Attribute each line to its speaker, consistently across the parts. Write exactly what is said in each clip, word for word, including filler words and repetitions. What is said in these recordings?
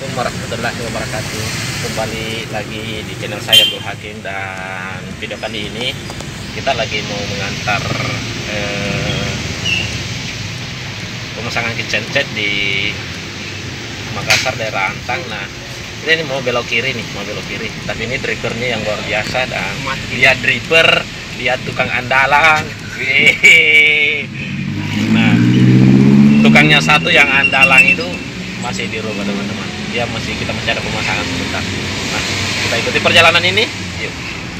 Speaker 1: Assalamualaikum warahmatullahi wabarakatuh. Kembali lagi di channel saya Abdul Hakim, dan video kali ini kita lagi mau mengantar eh, pemasangan kitchen set di Makassar, daerah Antang. Nah, kita ini mau belok kiri nih, mau belok kiri. Tapi ini drivernya yang luar biasa, dan dia driver, dia tukang andalan. Nah, tukangnya satu yang andalan itu masih di rumah teman-teman. Ya masih kita masih ada pemasangan sebentar. Nah, kita ikuti perjalanan ini. Yuk.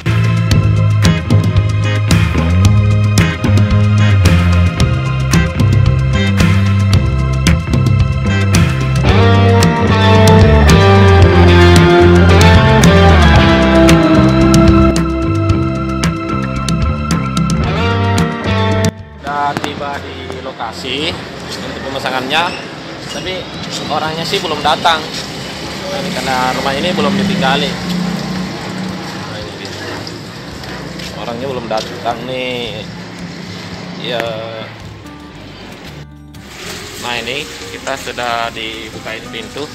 Speaker 1: Sudah tiba di lokasi untuk pemasangannya, tapi orangnya sih belum datang. Nah, ini karena rumah ini belum ditinggali. Nah, ini dia. Orangnya belum datang nih. Ya. Nah, ini kita sudah dibukain pintu.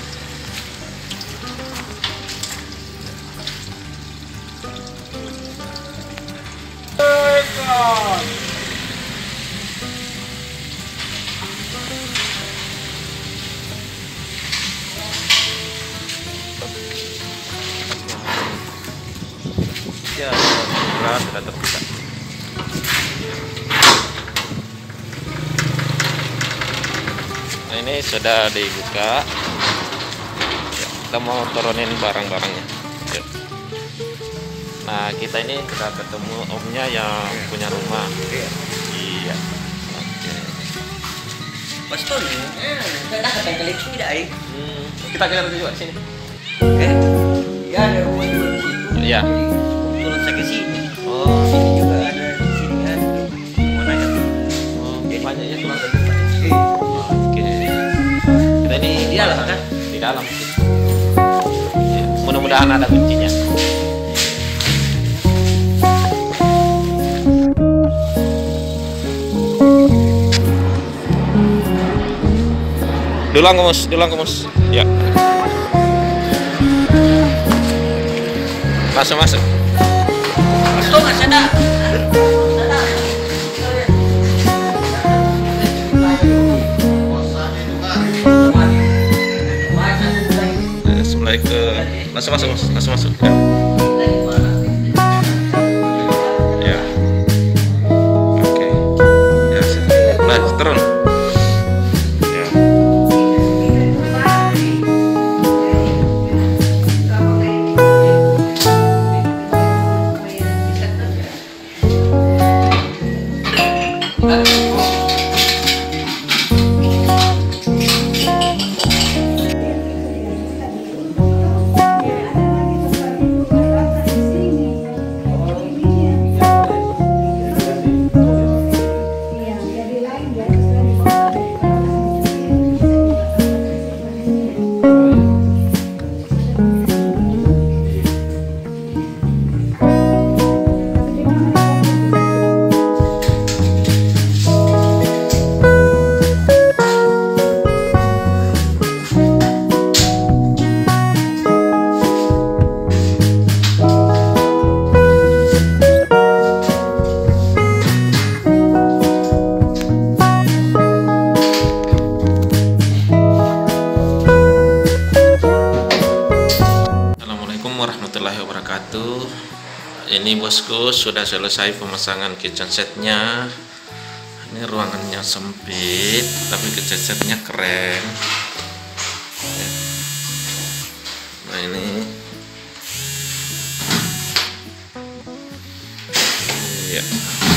Speaker 1: Ya, sudah sudah terbuka. Nah, ini sudah dibuka. Ya, kita mau turunin barang-barangnya. Ya. Nah, kita ini sudah ketemu omnya yang punya rumah. Iya. Oke.
Speaker 2: Mas Tony, eh, dah ke bengkel itu tidak, eh?
Speaker 1: Hmm, kita kejar juga sini.
Speaker 2: Eh, ya ada rumah juga di situ.
Speaker 1: Iya.
Speaker 2: Turun saya ke sini.
Speaker 1: Oh,
Speaker 2: Sini juga ada di sini kan. Mau nanya tuh.
Speaker 1: oh,
Speaker 2: Jadi
Speaker 1: banyak ya
Speaker 2: keluar
Speaker 1: keluarga.
Speaker 2: dari rumah.
Speaker 1: Oke. Kita ini
Speaker 2: Di dalam kan?
Speaker 1: Di dalam. Ya, mudah-mudahan ada kuncinya. Dulang kemus, dulang kemus. Ya. Masuk masuk.
Speaker 2: Mas Tony nggak sadar.
Speaker 1: Eh, Mulai ke masuk masuk masuk masuk masuk. Ya. Ya. Oke. Ya, sip. Nah, turun. Ya. Assalamualaikum warahmatullahi wabarakatuh. Ini bosku sudah selesai pemasangan kitchen setnya. Ini ruangannya sempit, tapi kitchen setnya keren. Nah, ini ya.